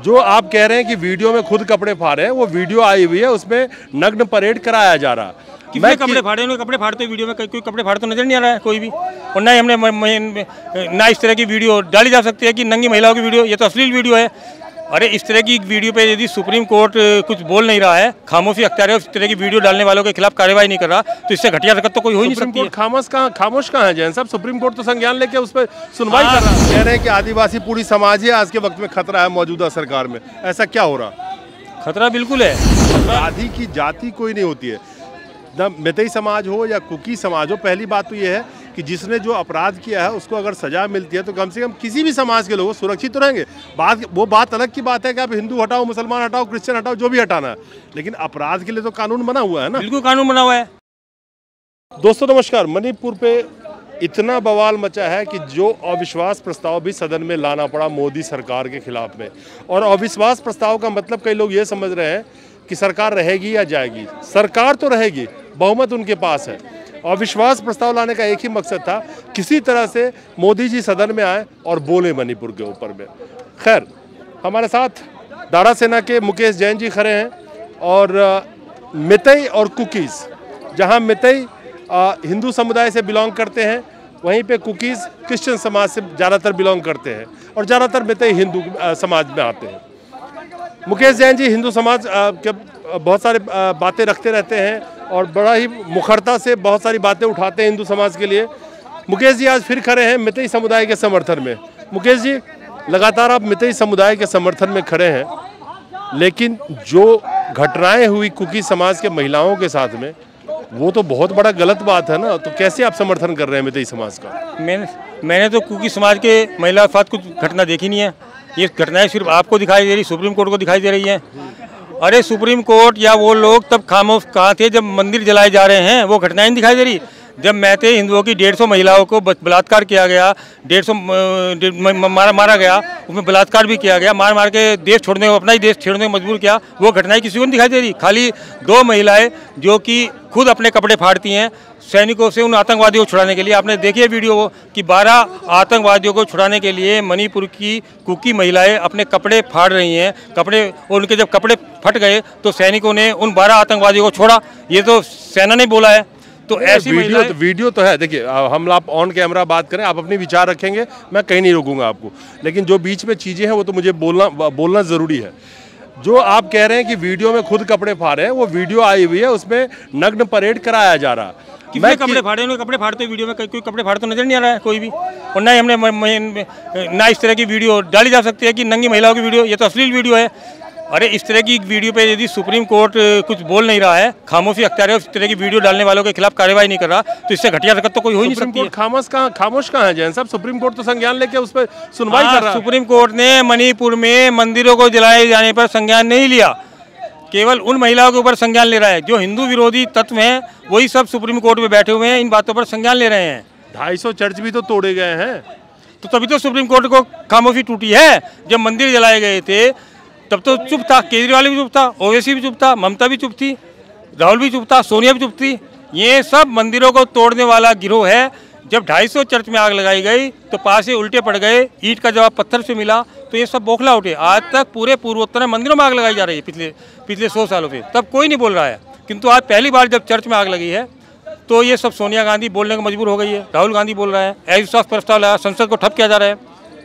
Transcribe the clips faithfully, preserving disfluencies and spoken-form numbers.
जो आप कह रहे हैं कि वीडियो में खुद कपड़े फाड़े हैं, वो वीडियो आई हुई है, उसमें नग्न परेड कराया जा रहा। किसने कपड़े फाड़े? उन्होंने कपड़े फाड़ते वीडियो में कोई कपड़े फाड़ते नजर नहीं आ रहा है कोई भी। और ना ही हमने ना इस तरह की वीडियो डाली जा सकती है कि नंगी महिलाओं की वीडियो, ये तो अश्लील वीडियो है। अरे इस तरह की वीडियो पे यदि सुप्रीम कोर्ट कुछ बोल नहीं रहा है, खामोशी अख्तियार है, इस तरह की वीडियो डालने वालों के खिलाफ कार्रवाई नहीं कर रहा, तो इससे घटिया हरकत तो कोई हो ही नहीं सकती है। खामोश कहाँ खामोश कहाँ है जैन साहब? सुप्रीम कोर्ट तो संज्ञान लेके उस पर सुनवाई कर रहा है। कह रहे हैं कि आदिवासी पूरी समाज ही आज के वक्त में खतरा है मौजूदा सरकार में, ऐसा क्या हो रहा? खतरा बिल्कुल है। अपराधी की जाति कोई नहीं होती है, न मैतेई समाज हो या कुकी समाज हो। पहली बात तो ये है कि जिसने जो अपराध किया है उसको अगर सजा मिलती है तो कम से कम किसी भी समाज के लोग सुरक्षित तो रहेंगे। बात वो बात अलग की बात है कि आप हिंदू हटाओ, मुसलमान हटाओ, क्रिश्चियन हटाओ, जो भी हटाना है, लेकिन अपराध के लिए तो कानून बना हुआ है ना। बिल्कुल कानून बना हुआ है। दोस्तों नमस्कार। मणिपुर पे इतना बवाल मचा है कि जो अविश्वास प्रस्ताव भी सदन में लाना पड़ा मोदी सरकार के खिलाफ में। और अविश्वास प्रस्ताव का मतलब कई लोग ये समझ रहे हैं कि सरकार रहेगी या जाएगी। सरकार तो रहेगी, बहुमत उनके पास है। अविश्वास प्रस्ताव लाने का एक ही मकसद था, किसी तरह से मोदी जी सदन में आए और बोले मणिपुर के ऊपर में। खैर, हमारे साथ दारा सेना के मुकेश जैन जी खड़े हैं और मैतेई और कुकीज़, जहां मैतेई हिंदू समुदाय से बिलोंग करते हैं, वहीं पे कुकीज़ क्रिश्चियन समाज से ज़्यादातर बिलोंग करते हैं और ज़्यादातर मैतेई हिंदू समाज में आते हैं। मुकेश जैन जी हिंदू समाज के बहुत सारे बातें रखते रहते हैं और बड़ा ही मुखरता से बहुत सारी बातें उठाते हैं हिंदू समाज के लिए। मुकेश जी आज फिर खड़े हैं मैतेई समुदाय के समर्थन में। मुकेश जी, लगातार आप मैतेई समुदाय के समर्थन में खड़े हैं, लेकिन जो घटनाएं हुई कुकी समाज के महिलाओं के साथ में, वो तो बहुत बड़ा गलत बात है ना। तो कैसे आप समर्थन कर रहे हैं मैतेई समाज का? मैंने मैंने तो कुकी समाज के महिलाओं के साथ कुछ घटना देखी नहीं है। ये घटनाएं सिर्फ आपको दिखाई दे रही, सुप्रीम कोर्ट को दिखाई दे रही हैं। अरे सुप्रीम कोर्ट या वो लोग तब खामोश कहाँ थे जब मंदिर जलाए जा रहे हैं? वो घटनाएं नहीं दिखाई दे रही। जब मैतेई हिंदुओं की डेढ़ सौ महिलाओं को बलात्कार किया गया, डेढ़ सौ मारा मारा गया, उसमें बलात्कार भी किया गया, मार मार के देश छोड़ने को, अपना ही देश छोड़ने को मजबूर किया, वो घटनाएं किसी को नहीं दिखाई दे रही। खाली दो महिलाएं जो कि खुद अपने कपड़े फाड़ती हैं सैनिकों से उन आतंकवादियों को छुड़ाने के लिए। आपने देखी है वीडियो वो कि बारह आतंकवादियों को छुड़ाने के लिए मणिपुर की कुकी महिलाएं अपने कपड़े फाड़ रही हैं। कपड़े, और उनके जब कपड़े फट गए तो सैनिकों ने उन बारह आतंकवादियों को छोड़ा। ये तो सेना ने बोला है। तो ऐसी वीडियो तो, वीडियो तो है। देखिए, हम आप ऑन कैमरा बात करें, आप अपने विचार रखेंगे, मैं कहीं नहीं रोकूंगा आपको, लेकिन जो बीच में चीज़ें हैं वो तो मुझे बोलना बोलना ज़रूरी है। जो आप कह रहे हैं कि वीडियो में खुद कपड़े फाड़े हैं, वो वीडियो आई हुई है, उसमें नग्न परेड कराया जा रहा। किसने कपड़े फाड़े? उन्होंने कपड़े फाड़ते वीडियो में कोई कपड़े फाड़ते नजर नहीं आ रहा है कोई भी। और ना ही हमने ना इस तरह की वीडियो डाली जा सकती है कि नंगी महिलाओं की वीडियो, ये तो अश्लील वीडियो है। अरे इस तरह की वीडियो पे यदि सुप्रीम कोर्ट कुछ बोल नहीं रहा है, खामोशी अख्तियार है, इस तरह की वीडियो डालने वालों के खिलाफ कार्रवाई नहीं कर रहा, तो इससे घटिया हरकत तो कोई हो ही नहीं सकती है। खामोश कहाँ खामोश कहाँ है जैन साहब? सुप्रीम कोर्ट तो संज्ञान लेके उस पर सुनवाई कर रहा है। सुप्रीम कोर्ट ने मणिपुर में मंदिरों को जलाए जाने पर संज्ञान नहीं लिया, केवल उन महिलाओं के ऊपर संज्ञान ले रहा है। जो हिंदू विरोधी तत्व हैं वही सब सुप्रीम कोर्ट में बैठे हुए हैं, इन बातों पर संज्ञान ले रहे हैं। ढाई सौ चर्च भी तो तोड़े गए हैं, तो तभी तो सुप्रीम कोर्ट को खामोशी टूटी है। जब मंदिर जलाए गए थे तब तो चुप था, केजरीवाल भी चुप था, ओवैसी भी चुप था, ममता भी चुप थी, राहुल भी चुप था, सोनिया भी चुप थी। ये सब मंदिरों को तोड़ने वाला गिरोह है। जब ढाई सौ चर्च में आग लगाई गई तो पास से उल्टे पड़ गए, ईंट का जवाब पत्थर से मिला, तो ये सब बौखला उठे। आज तक पूरे पूर्वोत्तर में मंदिरों में आग लगाई जा रही है पिछले पिछले सौ सालों से, तब कोई नहीं बोल रहा है। किंतु आज पहली बार जब चर्च में आग लगी है तो ये सब सोनिया गांधी बोलने को मजबूर हो गई है, राहुल गांधी बोल रहा है, अविश्वास प्रस्ताव लाया, संसद को ठप किया जा रहा है।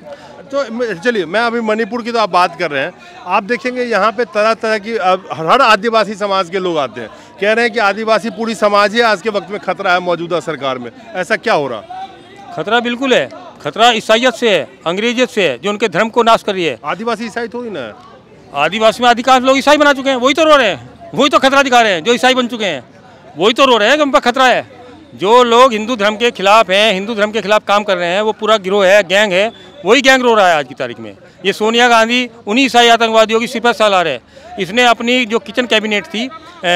तो चलिए, मैं अभी मणिपुर की तो आप बात कर रहे हैं, आप देखेंगे यहाँ पे तरह तरह की हर आदिवासी समाज के लोग आते हैं, कह रहे हैं कि आदिवासी पूरी समाज ही आज के वक्त में खतरा है मौजूदा सरकार में, ऐसा क्या हो रहा? खतरा बिल्कुल है। खतरा ईसाइयत से है, अंग्रेजियत से है, जो उनके धर्म को नाश कर रही है। आदिवासी ईसाई थोड़ी ना है। आदिवासी में अधिकांश लोग ईसाई बना चुके हैं, वही तो रो रहे हैं, वही तो खतरा दिखा रहे हैं। जो ईसाई बन चुके हैं वही तो रो रहे हैं कि उन पर खतरा है। जो लोग हिंदू धर्म के खिलाफ हैं, हिंदू धर्म के खिलाफ काम कर रहे हैं, वो पूरा गिरोह है, गैंग है, वही गैंग रो रहा है आज की तारीख में। ये सोनिया गांधी उन्हीं ईसाई आतंकवादियों की सिपह सालार है। इसने अपनी जो किचन कैबिनेट थी,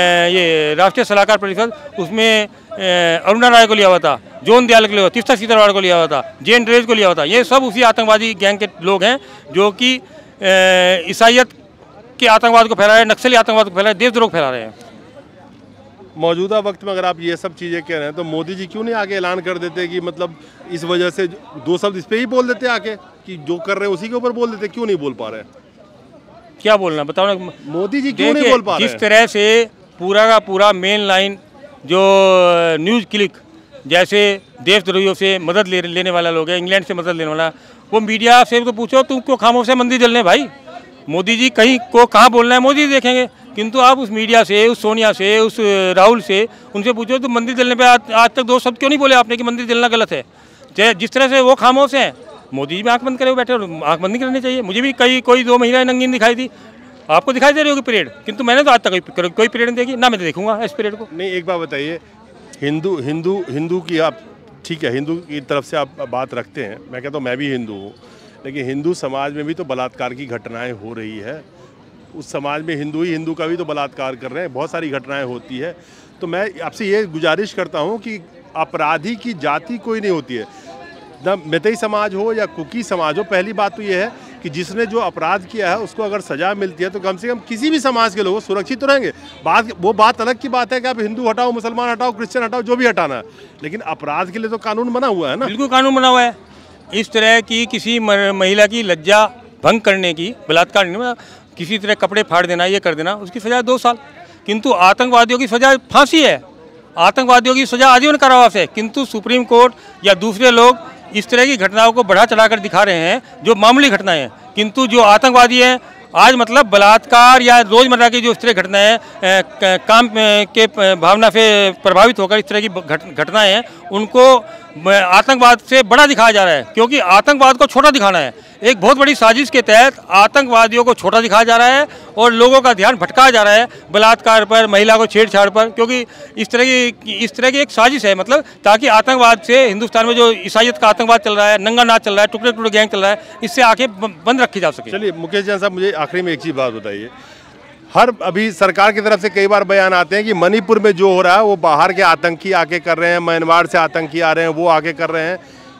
ये राष्ट्रीय सलाहकार परिषद, उसमें अरुणा राय को लिया हुआ था, जोन दयाल को लिया हुआ, तीस्ता सीतारवाड़ को लिया हुआ था, जे एन ड्रेज को लिया हुआ था। ये सब उसी आतंकवादी गैंग के लोग हैं जो कि ईसाइयत के आतंकवाद को फैला रहे हैं, नक्सली आतंकवाद को फैला रहे हैं, देशद्रोह फैला रहे हैं। मौजूदा वक्त में अगर आप ये सब चीज़ें कह रहे हैं तो मोदी जी क्यों नहीं आगे ऐलान कर देते कि मतलब इस वजह से दो शब्द इस पर ही बोल देते आके कि जो कर रहे हैं उसी के ऊपर बोल देते, क्यों नहीं बोल पा रहे हैं? क्या बोलना बताओ ना। मोदी जी क्यों नहीं बोल पा रहे हैं? जिस तरह से पूरा का पूरा मेन लाइन जो न्यूज़ क्लिक जैसे देशद्रोहियों से मदद ले लेने वाला लोग है, इंग्लैंड से मदद लेने वाला, वो मीडिया से तो पूछो तुम क्यों खामोश है मंदिर जलने भाई। मोदी जी कहीं को कहाँ बोलना है मोदी देखेंगे, किंतु आप उस मीडिया से, उस सोनिया से, उस राहुल से, उनसे पूछो तो मंदिर जलने पे आज, आज तक दो शब्द क्यों नहीं बोले आपने कि मंदिर जलना गलत है। जिस तरह से वो खामोश हैं, मोदी जी भी आंख बंद करे बैठे, और आंख बंद नहीं करनी चाहिए। मुझे भी कई कोई दो महिलाएं नंगीन दिखाई दी, आपको दिखाई दे रही होगी परेड, किंतु मैंने तो आज तक कोई कोई परेड नहीं देखी, ना मैं देखूंगा इस परेड को। नहीं, एक बात बताइए, हिंदू हिंदू हिंदू की आप ठीक है, हिंदू की तरफ से आप बात रखते हैं, मैं कहता हूँ मैं भी हिंदू हूँ, लेकिन हिंदू समाज में भी तो बलात्कार की घटनाएं हो रही है। उस समाज में हिंदू ही हिंदू का भी तो बलात्कार कर रहे हैं, बहुत सारी घटनाएं होती है। तो मैं आपसे ये गुजारिश करता हूँ कि अपराधी की जाति कोई नहीं होती है, न मैतेई समाज हो या कुकी समाज हो। पहली बात तो ये है कि जिसने जो अपराध किया है उसको अगर सजा मिलती है तो कम से कम किसी भी समाज के लोग सुरक्षित तो रहेंगे। बात वो बात अलग की बात है कि आप हिंदू हटाओ, मुसलमान हटाओ, क्रिश्चियन हटाओ, जो भी हटाना है, लेकिन अपराध के लिए तो कानून बना हुआ है ना। बिल्कुल कानून बना हुआ है। इस तरह की किसी महिला की लज्जा भंग करने की, बलात्कार नहीं, किसी तरह कपड़े फाड़ देना, ये कर देना, उसकी सजा दो साल। किंतु आतंकवादियों की सजा फांसी है, आतंकवादियों की सजा आजीवन कारावास है। किंतु सुप्रीम कोर्ट या दूसरे लोग इस तरह की घटनाओं को बढ़ा चढ़ाकर दिखा रहे हैं जो मामूली घटनाएं हैं, किंतु जो आतंकवादी हैं आज मतलब बलात्कार या रोज़मर्रा की जो इस तरह घटनाएं काम के भावना से प्रभावित होकर इस तरह की घटनाएं हैं, उनको आतंकवाद से बड़ा दिखाया जा रहा है, क्योंकि आतंकवाद को छोटा दिखाना है। एक बहुत बड़ी साजिश के तहत आतंकवादियों को छोटा दिखाया जा रहा है और लोगों का ध्यान भटकाया जा रहा है बलात्कार पर, महिला को छेड़छाड़ पर, क्योंकि इस तरह की इस तरह की एक साजिश है, मतलब ताकि आतंकवाद से हिंदुस्तान में जो ईसाइयत का आतंकवाद चल रहा है, नंगा नाच चल रहा है, टुकड़े टुकड़े गैंग चल रहा है, इससे आंखें बंद रखी जा सके। चलिए मुकेश जैन साहब, मुझे आखिरी में एक चीज़ बात बताइए। हर अभी सरकार की तरफ से कई बार बयान आते हैं कि मणिपुर में जो हो रहा है वो बाहर के आतंकी आके कर रहे हैं, म्यांमार से आतंकी आ रहे हैं, वो आके कर रहे हैं।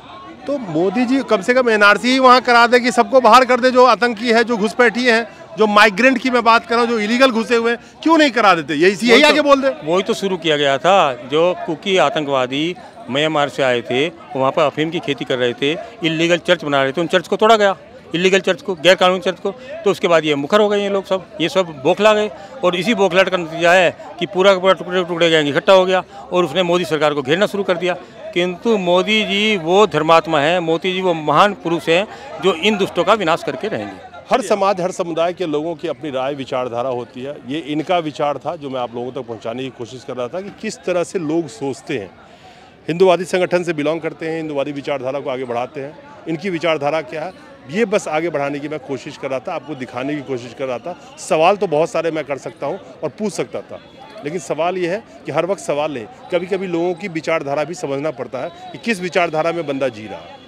तो मोदी जी कम से कम एनआरसी ही वहाँ करा दे कि सबको बाहर कर दे, जो आतंकी है, जो घुसपैठी हैं, जो माइग्रेंट की मैं बात कर रहा हूँ, जो इलीगल घुसे हुए हैं, क्यों नहीं करा देते? यही यही आगे बोल दे। वही तो शुरू किया गया था। जो कुकी आतंकवादी म्यांमार से आए थे, वहाँ पर अफीम की खेती कर रहे थे, इलीगल चर्च बना रहे थे, उन चर्च को तोड़ा गया, इलीगल चर्च को, गैर कानूनी चर्च को। तो उसके बाद ये मुखर हो गए, ये लोग सब ये सब बौखला गए, और इसी बौखलाहट का नतीजा है कि पूरा का पूरा टुकड़े टुकड़े गैंग इकट्ठा हो गया और उसने मोदी सरकार को घेरना शुरू कर दिया। किंतु मोदी जी वो धर्मात्मा है, मोदी जी वो महान पुरुष हैं जो इन दुष्टों का विनाश करके रहेंगे। हर समाज, हर समुदाय के लोगों की अपनी राय विचारधारा होती है। ये इनका विचार था जो मैं आप लोगों तक पहुंचाने की कोशिश कर रहा था कि किस तरह से लोग सोचते हैं, हिंदूवादी संगठन से बिलोंग करते हैं, हिंदूवादी विचारधारा को आगे बढ़ाते हैं। इनकी विचारधारा क्या है, ये बस आगे बढ़ाने की मैं कोशिश कर रहा था, आपको दिखाने की कोशिश कर रहा था। सवाल तो बहुत सारे मैं कर सकता हूँ और पूछ सकता था, लेकिन सवाल ये है कि हर वक्त सवाल नहीं, कभी कभी लोगों की विचारधारा भी समझना पड़ता है कि किस विचारधारा में बंदा जी रहा है।